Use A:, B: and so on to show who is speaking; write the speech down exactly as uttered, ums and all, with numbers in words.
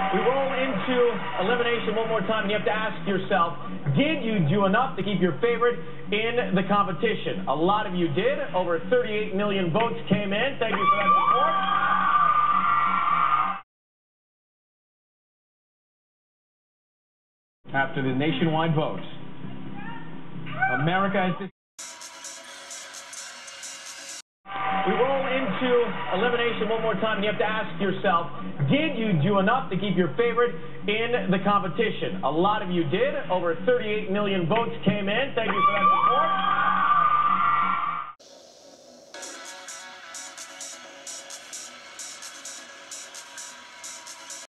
A: We roll into elimination one more time, and you have to ask yourself, did you do enough to keep your favorite in the competition? A lot of you did. Over thirty-eight million votes came in. Thank you for that support. After the nationwide vote, America has decided. We roll into elimination one more time, and you have to ask yourself, did you do enough to keep your favorite in the competition? A lot of you did. Over thirty-eight million votes came in. Thank you for that support.